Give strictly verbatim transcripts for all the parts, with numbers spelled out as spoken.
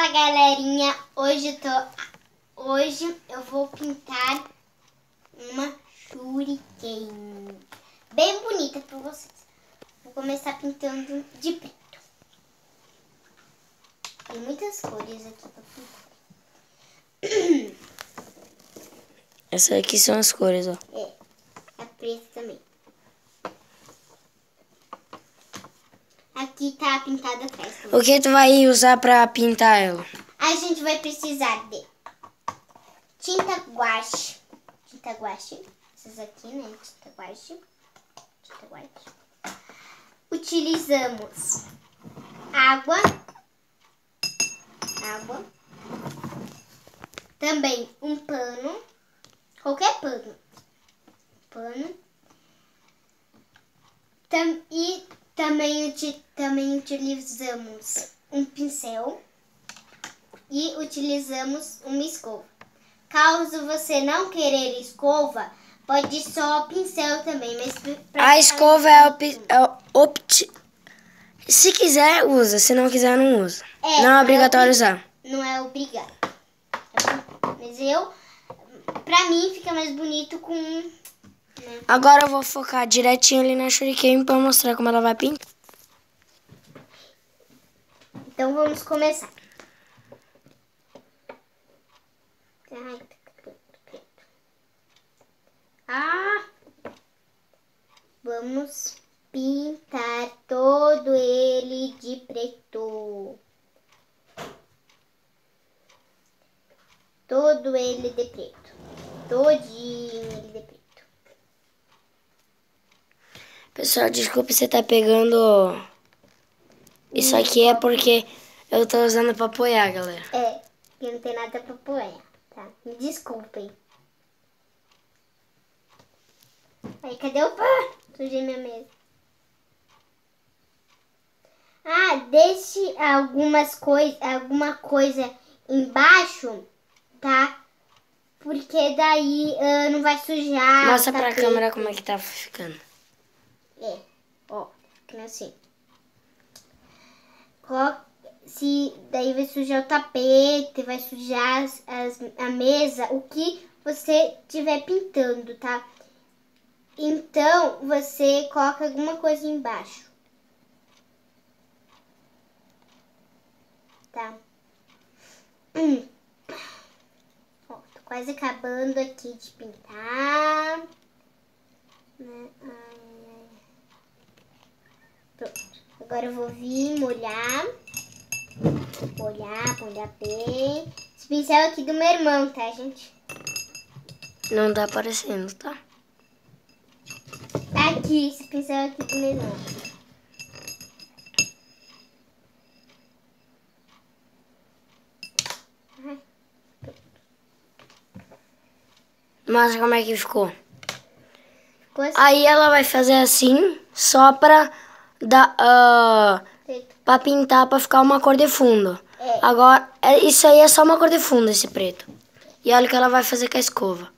Fala, galerinha, hoje eu tô hoje eu vou pintar uma shuriken bem bonita para vocês. Vou começar pintando de preto. Tem muitas cores aqui para pintar. Essas aqui são as cores, ó. É, a preta também. Aqui tá pintada atrás também. O que tu vai usar pra pintar ela? A gente vai precisar de tinta guache. Tinta guache. Essas aqui, né? Tinta guache. Tinta guache. Utilizamos água. Água. Também um pano. Qualquer pano. Pano. Tam, e também, também utilizamos um pincel. E utilizamos uma escova. Caso você não querer escova, pode ir só pincel também. Mas a escova é, op, é opt... Se quiser, usa. Se não quiser, não usa. É, não é obrigatório usar. Não é obrigado. Mas eu, pra mim, fica mais bonito com... Né? Agora eu vou focar direitinho ali na shuriken pra mostrar como ela vai pintar. Então vamos começar. Ah! Vamos pintar todo ele de preto. Todo ele de preto. Todinho ele de preto. Pessoal, desculpa se tá pegando... Isso aqui é porque eu tô usando pra apoiar, galera. É, porque não tem nada pra apoiar, tá? Me desculpem. Aí, cadê o pá? Sujei minha mesa. Ah, deixe algumas coisas, alguma coisa embaixo, tá? Porque daí uh, não vai sujar. Mostra pra câmera como é que tá ficando. É, ó, ficando assim. Coloca, se daí vai sujar o tapete, vai sujar as, as, a mesa, o que você estiver pintando, tá? Então, você coloca alguma coisa embaixo. Tá? Hum. Ó, tô quase acabando aqui de pintar. Né? Ai, ai. Pronto. Agora eu vou vir molhar. Molhar, molhar bem. Esse pincel é aqui do meu irmão, tá, gente? Não tá aparecendo, tá? Tá aqui, esse pincel é aqui do meu irmão. Mostra como é que ficou. Ficou assim. Aí ela vai fazer assim, só pra, dar, uh, pra pintar, pra ficar uma cor de fundo. É. Agora, isso aí é só uma cor de fundo, esse preto. E olha o que ela vai fazer com a escova.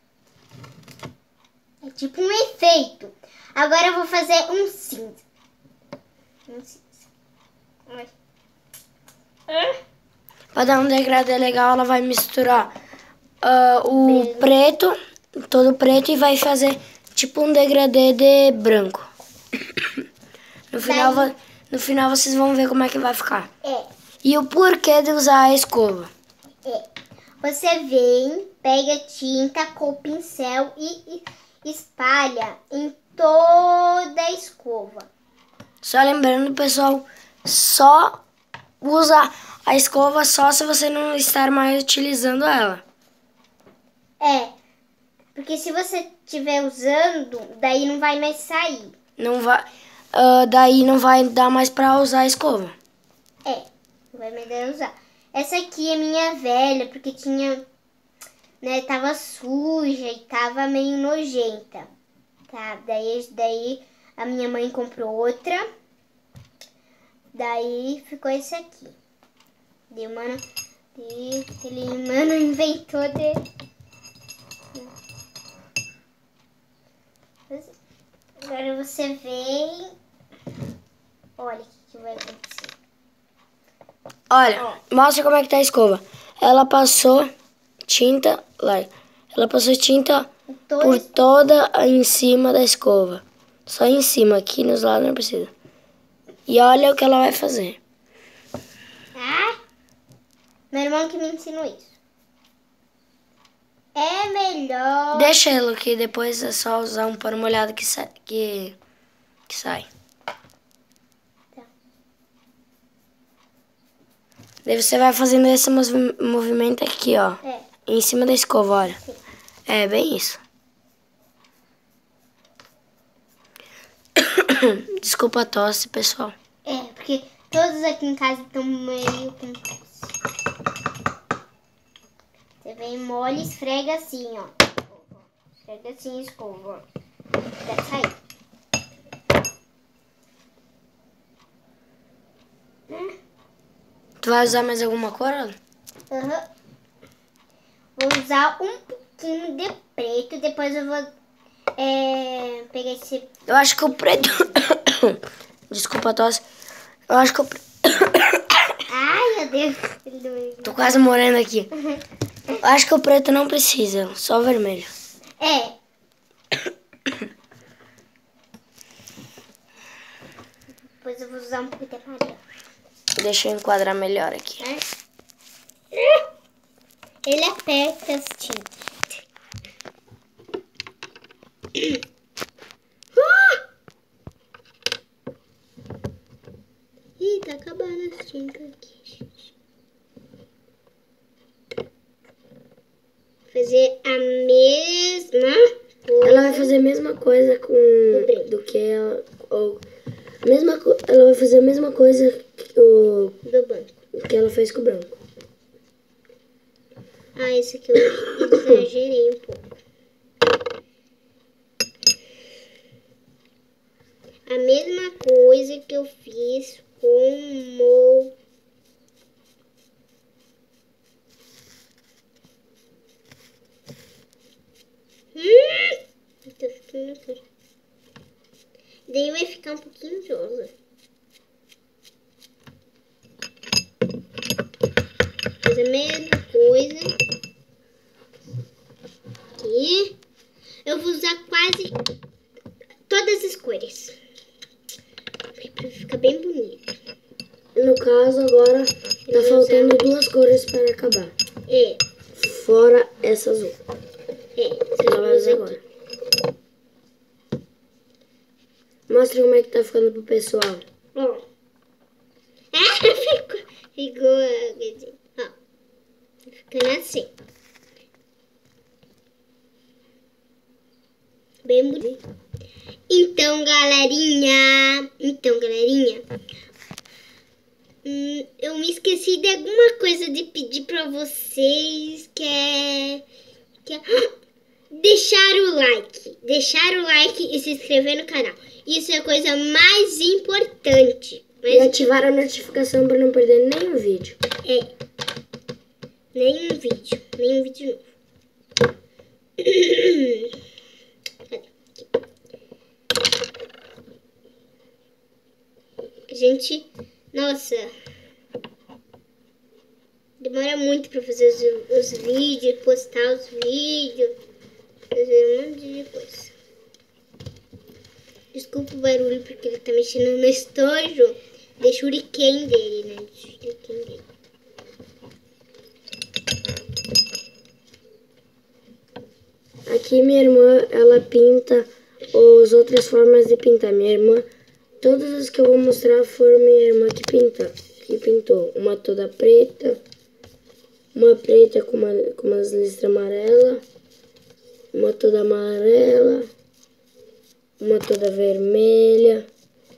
É tipo um efeito. Agora eu vou fazer um cinza. Um cinza. Ai. Ah. Pra dar um degradê legal, ela vai misturar uh, o Branco. preto, todo preto, e vai fazer tipo um degradê de branco. No final, Daí... va- no final vocês vão ver como é que vai ficar. É. E o porquê de usar a escova. É. Você vem, pega tinta com o pincel e, e espalha em toda a escova. Só lembrando, pessoal, só usa a escova só se você não estar mais utilizando ela. É, porque se você estiver usando, daí não vai mais sair. Não vai, uh, daí não vai dar mais pra usar a escova. É, não vai mais dar usar. Essa aqui é minha velha, porque tinha, né, tava suja e tava meio nojenta. Tá, daí, daí a minha mãe comprou outra. Daí ficou esse aqui. Daí o mano, daí ele, mano, inventou de... Agora você vem... Olha o que, que vai acontecer. Olha, mostra como é que tá a escova. Ela passou tinta, like, ela passou tinta Toda por es- toda em cima da escova. Só em cima, aqui nos lados não precisa. E olha o que ela vai fazer. Ah, meu irmão que me ensinou isso. É melhor... Deixa ela que depois é só usar um pano molhado que, sa que, que sai. Tá. Daí você vai fazendo esse movi- movimento aqui, ó. É. Em cima da escova, olha. Sim. É, bem isso. Desculpa a tosse, pessoal. É, porque todos aqui em casa estão meio com tosse. Você vem, molha e esfrega assim, ó. Esfrega assim, escova, ó. Vai sair. Né? Tu vai usar mais alguma cor? Ana? Aham. Vou usar um pouquinho de preto. Depois eu vou é, pegar esse... Eu acho que o preto... Desculpa a tosse. Eu acho que o preto... Ai, meu Deus. Ele doeu. Tô quase morrendo aqui. Eu acho que o preto não precisa, só o vermelho. É. Depois eu vou usar um pouco de amarelo. Deixa eu enquadrar melhor aqui. Né? Ele aperta as tintas. Ah! Ih, tá acabando as tintas aqui, gente. Fazer a mesma coisa. Ela vai fazer a mesma coisa com branco. do que ela, ou, a mesma co- ela vai fazer a mesma coisa que, o, do banco. que ela fez com o branco. Ah, esse aqui eu exagerei um pouco. A mesma coisa que eu fiz com o... Hum! Tá ficando aqui. Daí vai ficar um pouquinho rosa. Faz a mesma coisa. Aqui. Eu vou usar quase todas as cores. Pra ficar bem bonito. No caso, agora Eu tá vou faltando usar- duas cores para acabar. É, Fora essa azul. é. Ela vai usar agora. Mostra como é que tá ficando pro pessoal. Ó. Ah, ficou, ficou, quer dizer, ó. Ficando assim. Bem bonito. Então, galerinha. Então, galerinha. Hum, eu me esqueci de alguma coisa de pedir pra vocês. Que é. Que é deixar o like. Deixar o like e se inscrever no canal. Isso é a coisa mais importante. E Mas ativar a notificação para não perder nenhum vídeo. é. Nenhum vídeo. Nenhum vídeo novo. Cadê? Aqui. A gente... Nossa. Demora muito pra fazer os, os vídeos, postar os vídeos. Fazer um monte de coisa. Desculpa o barulho, porque ele tá mexendo no estojo. De shuriken dele, né? De shuriken dele. Aqui minha irmã, ela pinta as outras formas de pintar. Minha irmã, todas as que eu vou mostrar foram minha irmã que pinta, que pintou. Uma toda preta, uma preta com, uma, com umas listras amarelas, uma toda amarela, uma toda vermelha,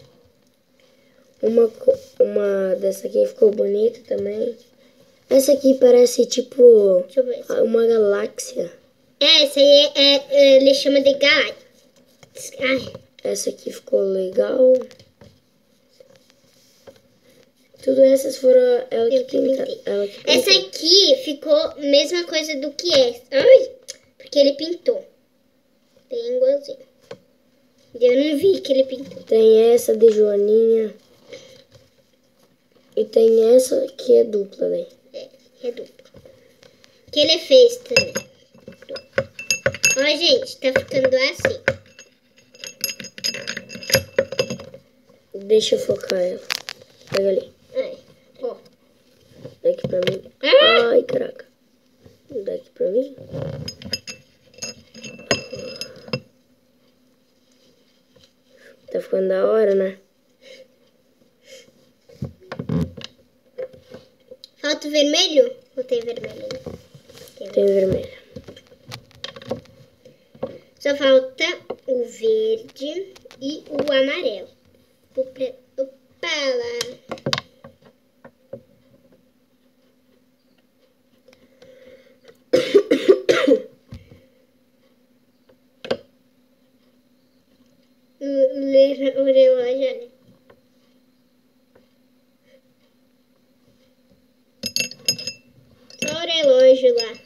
uma, co- uma dessa aqui ficou bonita também. Essa aqui parece tipo Deixa eu ver. uma galáxia. É, essa aí é, é, ele chama de galáxia. Ai, Essa aqui ficou legal. Tudo essas foram ela que Eu que pinta. pintei. Ela que essa pintou. aqui ficou mesma coisa do que essa. Ai, porque ele pintou. Tem igualzinho. Eu não vi que ele pintou. Tem essa de Joaninha. E tem essa que é dupla daí. É, é dupla. Que ele fez também. Ó, gente, tá ficando assim. Deixa eu focar ela. Pega ali. Ai, ó. Daqui pra mim. Ah! Ai, caraca. Daqui pra mim. Tá ficando da hora, né? Falta o vermelho? Ou tem vermelho? Tem, Tem vermelho. Só falta o verde e o amarelo. O pre... Opa lá. O relógio ali. Só o relógio lá.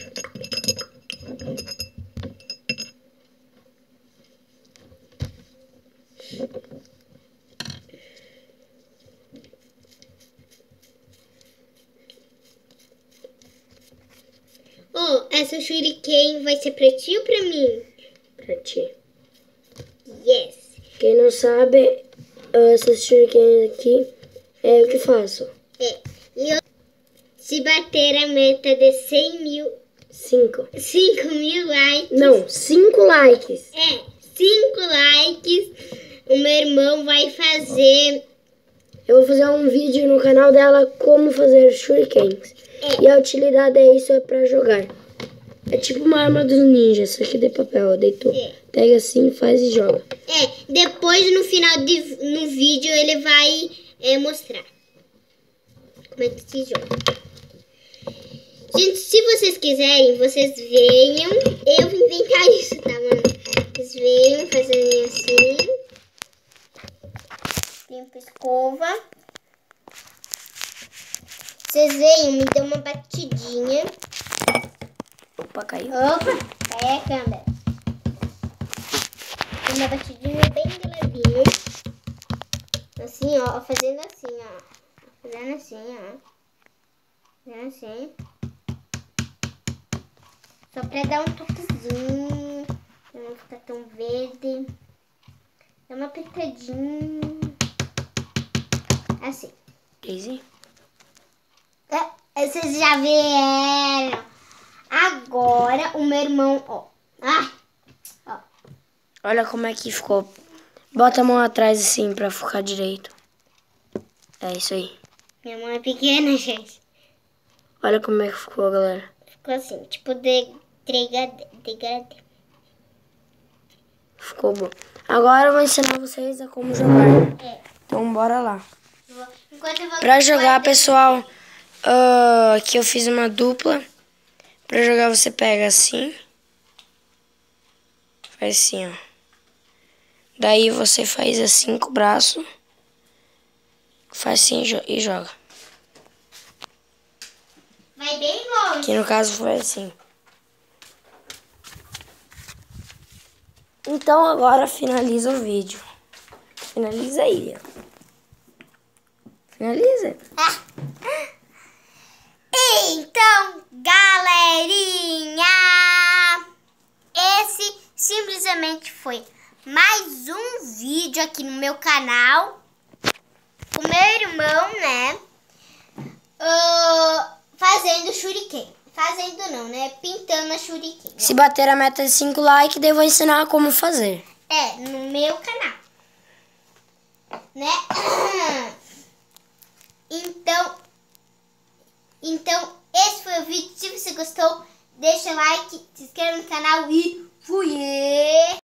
Oh, essa shuriken vai ser pra ti ou pra mim? Pra ti. Yes. Quem não sabe, essas shurikens aqui é o que faço. É. E eu, se bater a meta de cem mil... Cinco. cinco mil likes... Não, cinco likes. É, cinco likes, o meu irmão vai fazer... Eu vou fazer um vídeo no canal dela como fazer shurikens. É. E a utilidade é isso, é pra jogar. É tipo uma arma dos ninjas, só que de papel. Deitou. É. Pega assim, faz e joga. É, depois no final de, no vídeo ele vai é, mostrar como é que se joga. Gente, se vocês quiserem, vocês venham. Eu vou inventar isso, tá, mano? Vocês venham fazendo assim. Limpa a escova. Vocês venham, me dão uma batidinha. Opa, caiu. Opa, caiu a câmera. Uma batidinha bem de levinho. Assim, ó. Fazendo assim, ó. Fazendo assim, ó. Fazendo assim. Só pra dar um toquezinho. Pra não ficar tão verde. Dá uma apertadinha. Assim. Easy. É, vocês já viram. Agora o meu irmão, ó. Ai, ó. Olha como é que ficou. Bota a mão atrás assim pra focar direito. É isso aí. Minha mão é pequena, gente. Olha como é que ficou, galera. Ficou assim, tipo de degradê. degradê. Ficou bom. Agora eu vou ensinar vocês a como jogar. É. Então bora lá. Enquanto eu vou Pra jogar, guardar- pessoal, uh, aqui eu fiz uma dupla. Pra jogar você pega assim. Faz assim, ó. Daí você faz assim com o braço. Faz assim e jo- e joga. Vai bem longe. Que no caso foi assim. Então agora finaliza o vídeo. Finaliza aí, ó. Finaliza. Então, galerinha, esse simplesmente foi mais um vídeo aqui no meu canal. O meu irmão, né, uh, fazendo shuriken. Fazendo não, né, pintando a shuriken. Se bater a meta de cinco likes, daí eu vou ensinar como fazer. É, no meu canal. Né? Então, então, esse foi o vídeo. Se você gostou, deixa like, se inscreva no canal e fui!